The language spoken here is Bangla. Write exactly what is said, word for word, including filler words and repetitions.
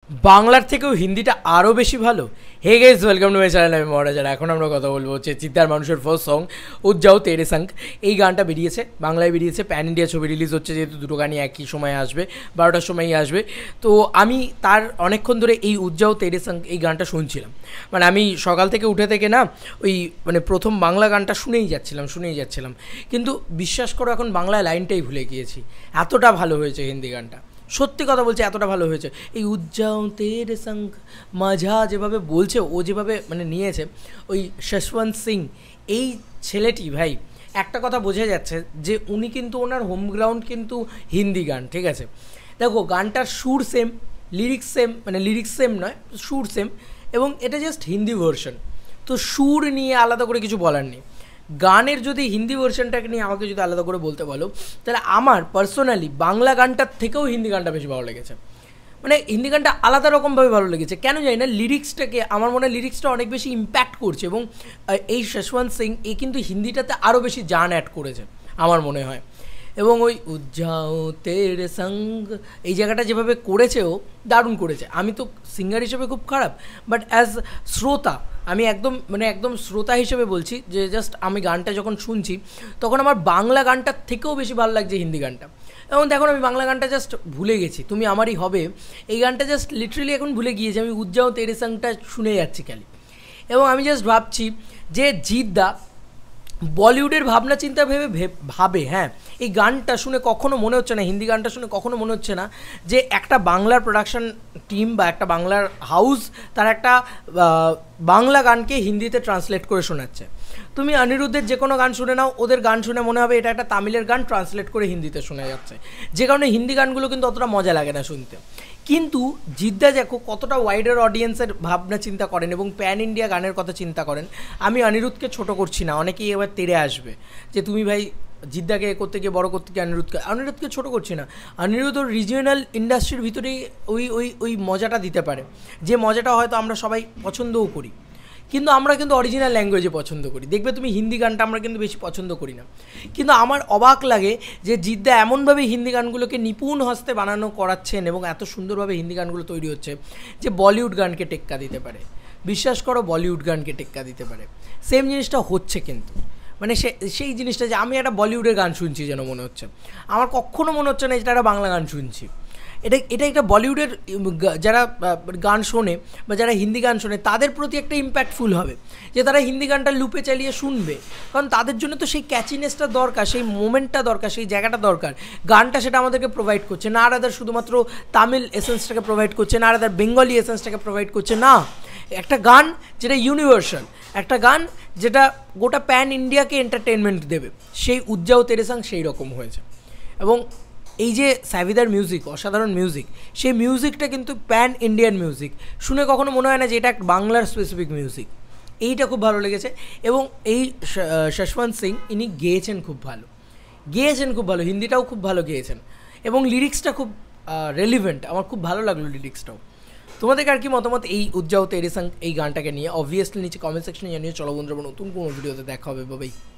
বাংলার থেকেও হিন্দিটা আরও বেশি ভালো। Hey guys, welcome to my channel. আমি মহারাজার। এখন আমরা কথা বলবো হচ্ছে জিদ্দার মানুষের ফার্স্ট সং উজ্জাও তেরে সঙ্গ। এই গানটা বেরিয়েছে, বাংলায় বেরিয়েছে, প্যান ইন্ডিয়া ছবি রিলিজ হচ্ছে, যেহেতু দুটো গানই একই সময় আসবে, বারোটার সময়ই আসবে। তো আমি তার অনেকক্ষণ ধরে এই উজ্জাও তেরে সঙ্গ এই গানটা শুনছিলাম। মানে আমি সকাল থেকে উঠে থেকে না ওই মানে প্রথম বাংলা গানটা শুনেই যাচ্ছিলাম শুনেই যাচ্ছিলাম কিন্তু বিশ্বাস করো এখন বাংলা লাইনটাই ভুলে গিয়েছি, এতটা ভালো হয়েছে হিন্দি গানটা। সত্যি কথা বলছে, এতটা ভালো হয়েছে। এই উজ্জাও তেরে সঙ্গ মাঝা যেভাবে বলছে, ও যেভাবে মানে নিয়েছে, ওই যশবন্ত সিং এই ছেলেটি ভাই, একটা কথা বোঝা যাচ্ছে যে উনি কিন্তু ওনার হোম গ্রাউন্ড কিন্তু হিন্দি গান, ঠিক আছে। দেখো গানটার সুর সেম, লিরিক্স সেম, মানে লিরিক্স সেম নয়, সুর সেম, এবং এটা জাস্ট হিন্দি ভার্সন। তো সুর নিয়ে আলাদা করে কিছু বলার নেই। গানের যদি হিন্দি ভার্সনটাকে নিয়ে আমাকে যদি আলাদা করে বলতে বলো, তাহলে আমার পার্সোনালি বাংলা গানটার থেকেও হিন্দি গানটা বেশি ভালো লেগেছে। মানে হিন্দি গানটা আলাদা রকমভাবে ভালো লেগেছে, কেন জানি না। লিরিক্সটাকে আমার মনে হয় লিরিক্সটা অনেক বেশি ইম্প্যাক্ট করছে, এবং এই যশবন্ত সিং এ কিন্তু হিন্দিটাতে আরও বেশি জান অ্যাড করেছে আমার মনে হয়। এবং ওই উজ্জাও তেরে সঙ্গ এই জায়গাটা যেভাবে করেছে, ও দারুণ করেছে। আমি তো সিঙ্গার হিসেবে খুব খারাপ, বাট অ্যাজ শ্রোতা আমি একদম মানে একদম শ্রোতা হিসেবে বলছি যে জাস্ট আমি গানটা যখন শুনছি তখন আমার বাংলা গানটার থেকেও বেশি ভালো লাগছে হিন্দি গানটা। এবং দেখুন আমি বাংলা গানটা জাস্ট ভুলে গেছি, তুমি আমারই হবে এই গানটা জাস্ট লিটারেলি এখন ভুলে গিয়েছি। আমি উজ্জাও তেরে সঙ্গটা শুনে যাচ্ছি খালি, এবং আমি জাস্ট ভাবছি যে জিদ্দা বলিউডের ভাবনা চিন্তা ভেবে ভাবে হ্যাঁ, এই গানটা শুনে কখনো মনে হচ্ছে না, হিন্দি গানটা শুনে কখনো মনে হচ্ছে না যে একটা বাংলার প্রোডাকশন টিম বা একটা বাংলার হাউস তার একটা বাংলা গানকে হিন্দিতে ট্রান্সলেট করে শোনাচ্ছে। তুমি অনিরুদ্ধের যে কোনো গান শুনে নাও, ওদের গান শুনে মনে হবে এটা একটা তামিলের গান ট্রান্সলেট করে হিন্দিতে শোনা যাচ্ছে, যে কারণে হিন্দি গানগুলো কিন্তু অতটা মজা লাগে না শুনতে। কিন্তু জিদ্দা দেখো কতটা ওয়াইডার অডিয়েন্সের ভাবনা চিন্তা করেন এবং প্যান ইন্ডিয়া গানের কথা চিন্তা করেন। আমি অনিরুদ্ধকে ছোট করছি না, অনেকেই এবার তেরে আসবে যে তুমি ভাই জিদ্দাকে করতে গিয়ে বড় করতে গিয়ে অনিরুদ্ধকে অনিরুদ্ধকে ছোটো করছি না। অনিরুদ্ধ ওর রিজিওনাল ইন্ডাস্ট্রির ভিতরেই ওই ওই ওই মজাটা দিতে পারে, যে মজাটা হয়তো আমরা সবাই পছন্দও করি, কিন্তু আমরা কিন্তু অরিজিনাল ল্যাঙ্গুয়েজে পছন্দ করি। দেখবে তুমি হিন্দি গানটা আমরা কিন্তু বেশি পছন্দ করি না। কিন্তু আমার অবাক লাগে যে জিদ্দা এমনভাবে হিন্দি গানগুলোকে নিপুণ হস্তে বানানো করাচ্ছেন এবং এত সুন্দরভাবে হিন্দি গানগুলো তৈরি হচ্ছে যে বলিউড গানকে টেক্কা দিতে পারে। বিশ্বাস করো বলিউড গানকে টেক্কা দিতে পারে। সেম জিনিসটা হচ্ছে কিন্তু, মানে সে সেই জিনিসটা যে আমি একটা বলিউডের গান শুনছি যেন মনে হচ্ছে, আমার কখনো মনে হচ্ছে না এটা একটা বাংলা গান শুনছি। এটা এটা একটা বলিউডের যারা গান শোনে বা যারা হিন্দি গান শোনে তাদের প্রতি একটা ইম্প্যাক্টফুল হবে, যে তারা হিন্দি গানটা লুপে চালিয়ে শুনবে, কারণ তাদের জন্য তো সেই ক্যাচিনেসটা দরকার, সেই মোমেন্টটা দরকার, সেই জায়গাটা দরকার। গানটা সেটা আমাদেরকে প্রোভাইড করছে না, আর আদার শুধুমাত্র তামিল এসেন্সটাকে প্রোভাইড করছে না, আর আদার বেঙ্গলি এসেন্সটাকে প্রোভাইড করছে না। একটা গান যেটা ইউনিভার্সাল, একটা গান যেটা গোটা প্যান ইন্ডিয়াকে এন্টারটেনমেন্ট দেবে, সেই উজ্জাও তেরে সঙ্গ সেই রকম হয়েছে। এবং এই যে সাবিদার মিউজিক, অসাধারণ মিউজিক, সেই মিউজিকটা কিন্তু প্যান ইন্ডিয়ান মিউজিক, শুনে কখনো মনে হয় না যে এটা বাংলার স্পেসিফিক মিউজিক। এইটা খুব ভালো লেগেছে। এবং এই যশবন্ত সিং ইনি গেয়েছেন খুব ভালো, গেয়েছেন খুব ভালো, হিন্দিটাও খুব ভালো গেয়েছেন, এবং লিরিক্সটা খুব রেলিভেন্ট, আমার খুব ভালো লাগলো লিরিক্সটাও। তোমাদের আর কি মতামত এই উজ্জাও তেরে সঙ্গ এই গানটাকে নিয়ে? অবভিয়াসলি নিচে কমেন্ট সেকশনে জানিয়ে। চলো বন্ধুরা, নতুন কোনো ভিডিওতে দেখা হবে, বাই।